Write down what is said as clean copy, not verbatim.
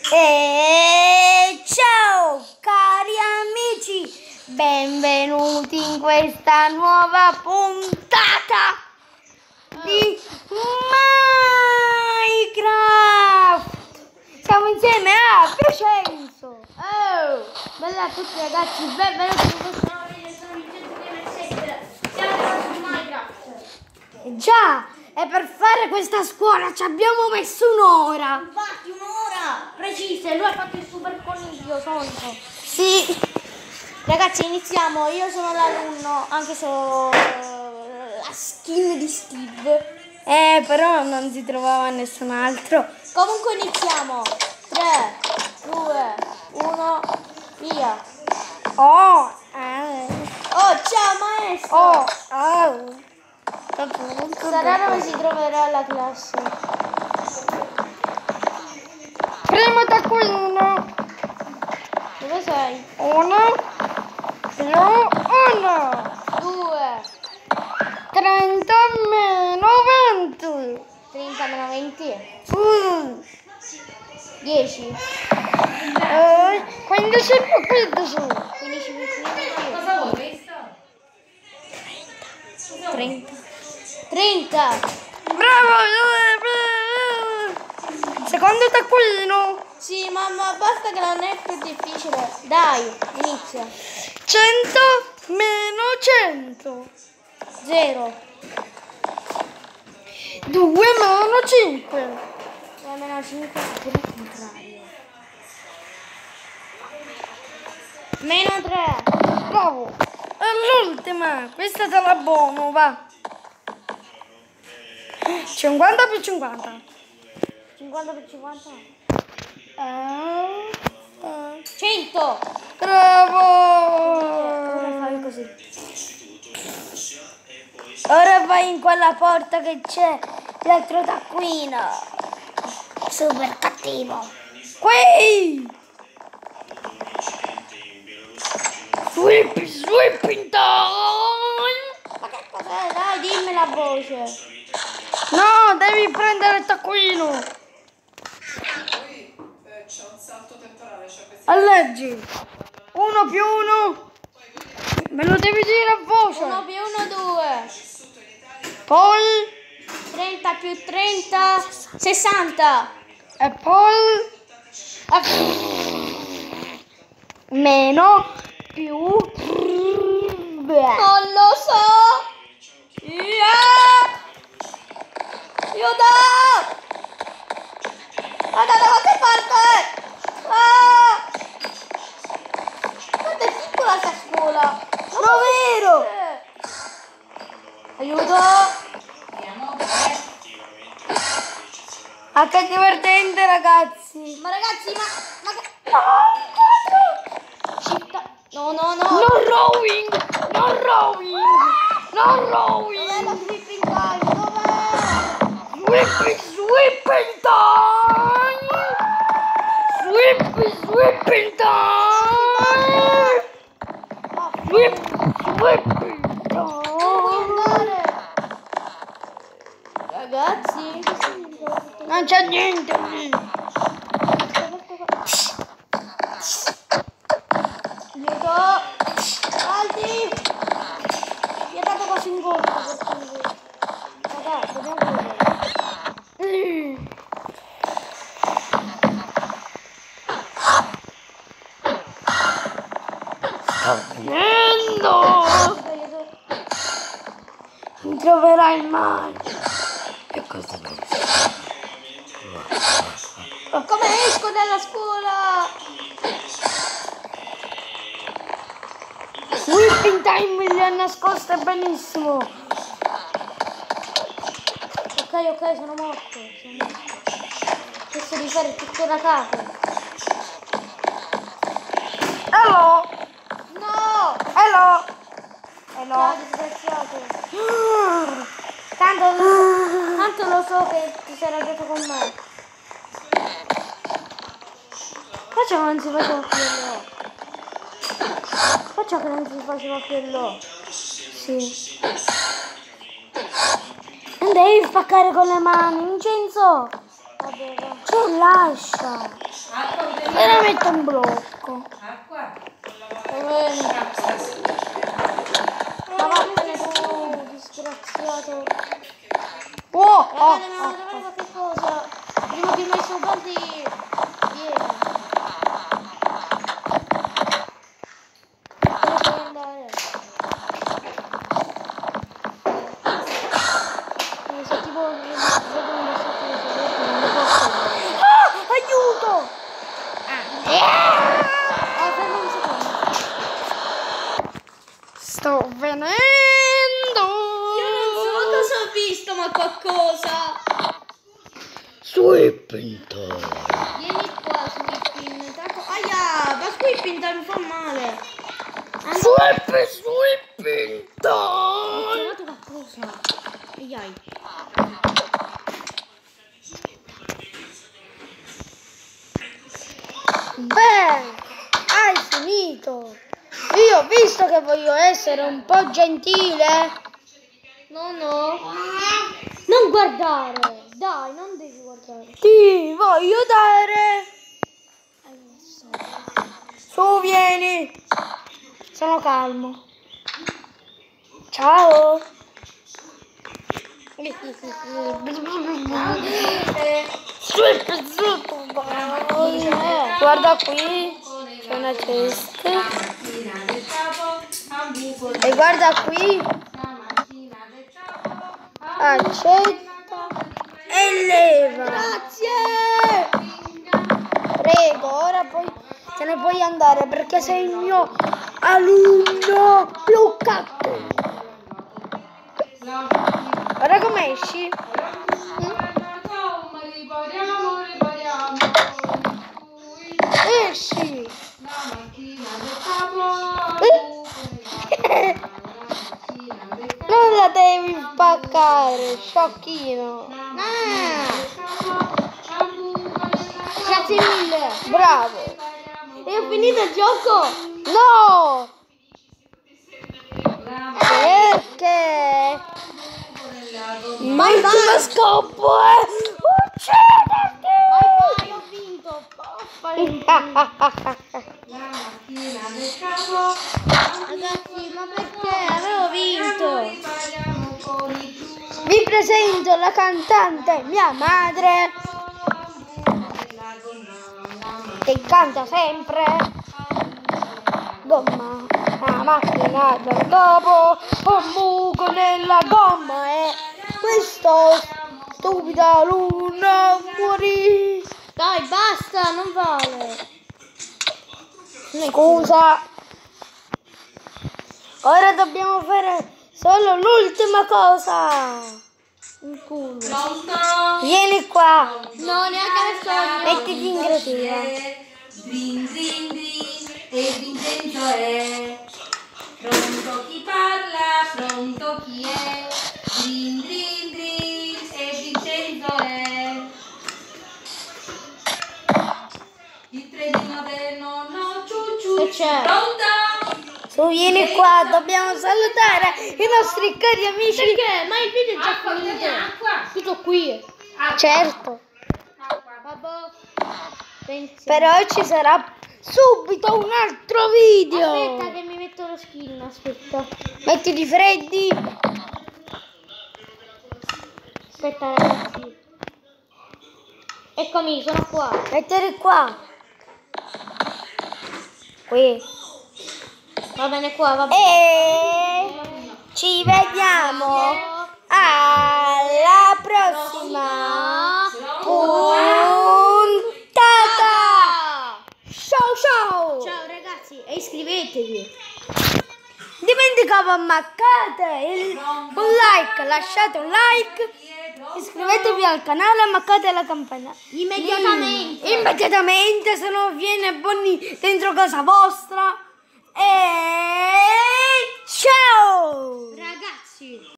E ciao cari amici, benvenuti in questa nuova puntata di Minecraft. Siamo insieme a Piacenzo. Oh, bella a tutti ragazzi, benvenuti in questo nuovo video. Sono Vincenzo Gamer 7. Siamo su Minecraft. Già, e per fare questa scuola ci abbiamo messo un'ora. Infatti un'ora precisa, lui ha fatto il super coniglio solito. Sì. Ragazzi, iniziamo. Io sono l'alunno, anche se ho la skin di Steve. Però non si trovava nessun altro. Comunque iniziamo. 3, 2, 1, via. Oh, ciao maestro. oh. Sarà dove si troverà la classe. Primo taccuino. Dove sei? 1 più 1. 2. 30 meno 20. 30 meno 20. 10. 15 più 15. 15 più 15. Cosa vuoi questo? 30. 30. Bravo. Secondo taccuino. Sì, mamma, basta che non è più difficile. Dai, inizia. 100 meno 100. 0. 2 meno 5. Meno 5 è il contrario. Meno 3. Bravo. E l'ultima. Questa te la buono, va. 50 più 50. 50 per 50. 100. Bravo. Ora fai così. Ora vai in quella porta che c'è l'altro taccuino. Super cattivo. Qui. Sweeping time. Ma che cos'è? Dai, dimmi la voce. No, devi prendere il taccuino. Poi c'è un salto temporale, cioè questi... Alleggi. 1 più 1. Me lo devi dire a voce. 1 più 1, 2. Poi. 30 più 30, 60. E poi. Meno più. Non lo so. Aiuto! Guarda da qualche parte! Guarda, è piccola sta scuola! No, vero! Aiuto! Ah, che divertente, ragazzi! Ma ragazzi, ma che... Città... No! Non rowing! Non rowing! Non rowing! Dov'è la sleeping time? Dov'è? Sweeping time! Sweeping time! Sweeping Dove vuoi time! andare? Ragazzi? Non c'è niente lì! Aiuto! Salti! Mi ha dato quasi un colpo per cui... Raga, dobbiamo correre. Niendo! Aiuto! Non troverai mai! Che cosa vuoi? Come esco dalla scuola? Sweeping time li ha nascoste benissimo! Ok, sono morto. Posso rifare tutto da capo. Hello! No! Hello! Ciao, Hello! disgraziato. Tanto lo so che ti sei arrabbiato con me. Faccia che non si faceva più l'o. Faccia che non si faceva più l'o. Sì. Non devi spaccare con le mani, Vincenzo! Vabbè, va. Cioè, lascia! Veramente un blocco. Acqua. Ma vattene tu, disgraziato. Oh, Ragazzi, dobbiamo trovare qualche cosa. Prima che mai sono baldi. Vieni. Dove puoi andare? Se tipo vedo un bossetto di segreti, non mi posso. aiuto! Ferma un secondo. Sto venendo. Io non so cosa ho visto, ma qualcosa. Sweeping time. Vieni qua, Sweepin. Tanto. Aia, ma Sweepin mi fa male. Sweeping Ho time. trovato qualcosa. Aiai. Beh, hai finito. Io ho visto che voglio essere un po' gentile. No, no. Non guardare. Dai, non devi guardare. Ti voglio dare. Su, vieni. Sono calmo. Ciao. Guarda qui, c'è una cesta. E guarda qui, accetta e leva. Grazie. Prego, ora poi te ne puoi andare perché sei il mio alunno bloccato. Guarda come esci. Esci. Non la devi spaccare, sciocchino. Grazie mille. Bravo. E ho finito il gioco. No. Perché? L'ultimo scopo è ucciderti. Vai, ho vinto. Ragazzi, ma perché? Avevo vinto. Vi presento la cantante, mia madre, che canta sempre. Gomma, la macchina del topo, un buco nella gomma e questo stupida luna morì. Dai, basta, non vale. Scusa. Ora dobbiamo fare solo l'ultima cosa. Un culo. Pronto? Vieni qua. No, neanche nel sogno. Mettiti in gratina. Drin drin drin, e Vincenzo è. Pronto chi parla, pronto chi è. Drin drin drin, e Vincenzo è. Il trenino del nonno ciucciù. Che c'è? Pronto? Su, vieni qua, dobbiamo salutare i nostri cari amici. Perché? Ma il video è già Acqua, finito. acqua. Tutto qui. Certo, Vabbè. Pensi. però ci sarà subito un altro video. Aspetta che mi metto lo skin, aspetta. Mettiti freddi. Aspetta ragazzi. Eccomi, sono qua. Mettiti qua. Qui. Va bene qua, va bene. E ci vediamo alla prossima puntata. Ciao ciao. Ciao ragazzi e iscrivetevi. Dimenticavo, ammaccate un like, lasciate un like, iscrivetevi al canale, ammaccate la campana. Immediatamente. Immediatamente, se no viene Bonnie dentro casa vostra. E ciao! Ragazzi.